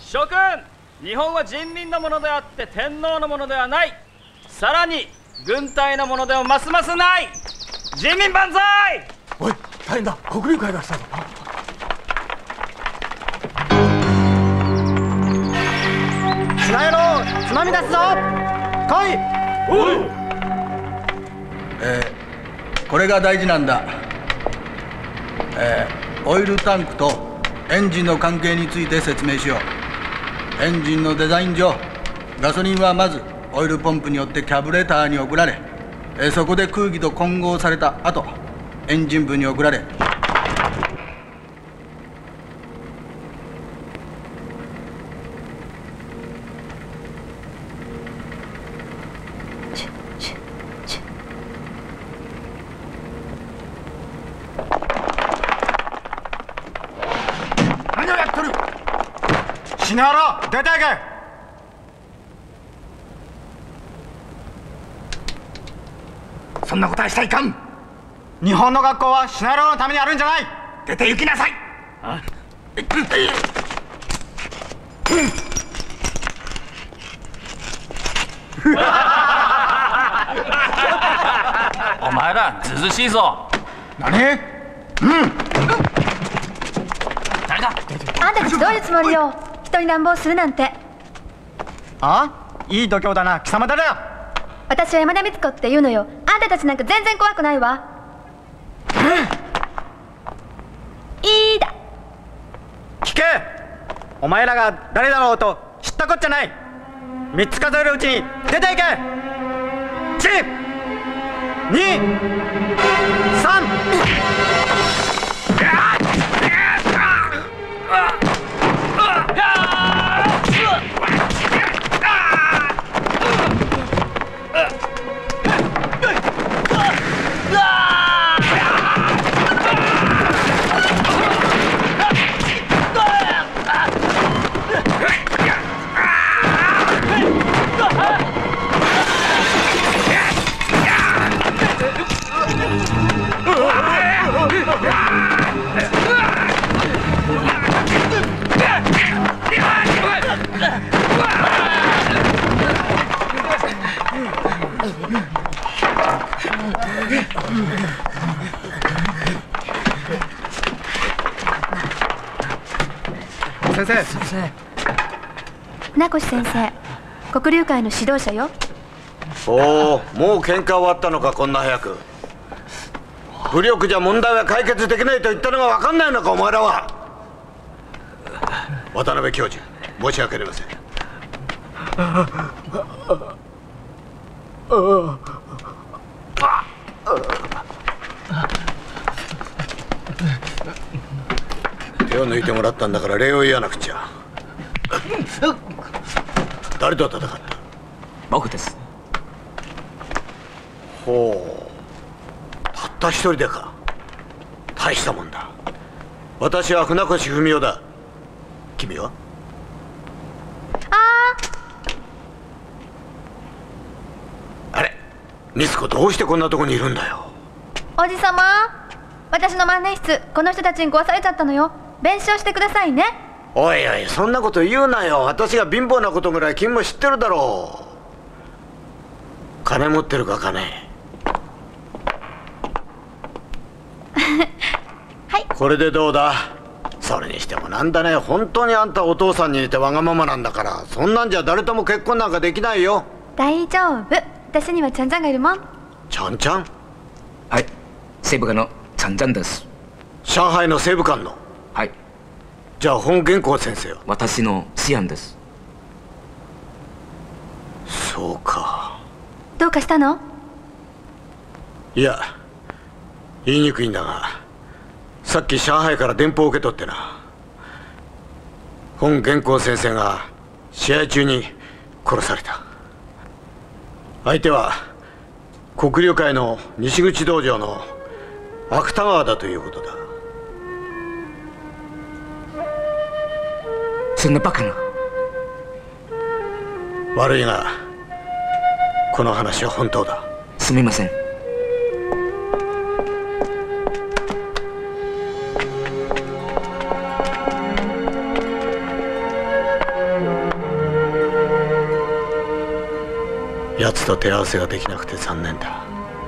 諸君、日本は人民のものであって天皇のものではない。さらに軍隊のものでもますますない。人民万歳。 おい、大変だ、黒竜会が来たぞ。 砂野郎、つまみ出すぞ。来い。 おう。 これが大事なんだ。オイルタンクとエンジンの関係について説明しよう。エンジンのデザイン上、ガソリンはまずオイルポンプによってキャブレターに送られ、そこで空気と混合された後、エンジン部に送られ、 何をやっとる。 篠原、出ていけ。 そんなことはしちゃいかん。 日本の学校は篠原のためにあるんじゃない。 出て行きなさい。 お前らずうずしいぞ。 何？ 誰だ。 あんたたちどういうつもりよ。人に乱暴するなんて。 あ？いい度胸だな。貴様誰だ。 私は山田美津子って言うのよ。あんたたちなんか全然怖くないわ。いいだ。 聞け。お前らが誰だろうと知ったこっちゃない。3つ数えるうちに出ていけ。1、2、3。 先生。 船越先生、黒竜会の指導者よ。 おお、もう喧嘩終わったのか。こんな早く。武力じゃ問題は解決できないと言ったのが分かんないのか、お前らは。渡辺教授、申し訳ありません。手を抜いてもらったんだから礼を言わなくちゃ。誰と戦った？ 僕です。 ほう、たった一人でか。大したもんだ。私は船越文雄だ。君は？あれ、美津子、どうしてこんなとこにいるんだよ。 おじさま、私の万年筆この人たちに壊されちゃったのよ。弁償してくださいね。 おいおい、そんなこと言うなよ。私が貧乏なことぐらい君も知ってるだろう。金持ってるか、金。 はい。 これでどうだ。それにしてもなんだね、本当にあんたお父さんに似てわがままなんだから、そんなんじゃ誰とも結婚なんかできないよ。 大丈夫。私にはちゃんちゃんがいるもん。 ちゃんちゃん？ はい、西部課のちゃんちゃんです。 上海の西部官の？ はい。 じゃあ本原稿先生は？ 私の師案です。 そうか。 どうかしたの？ いや、言いにくいんだが、さっき上海から電報を受け取ってな。本原稿先生が試合中に殺された。相手は黒竜会の西口道場の芥川だということだ。 そんなバカな。 悪いがこの話は本当だ。 すみません。 奴と手合わせができなくて残念だ。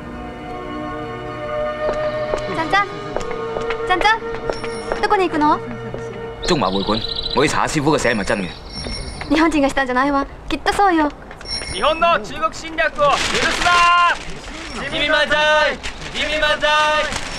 ちゃんちゃん、ちゃんちゃん、どこに行くの？ 中華會館，我去查下師傅嘅死係咪真嘅。 日本人がしたんじゃないわ。きっとそうよ。 日本の中国侵略を許すな。 君万歳君万歳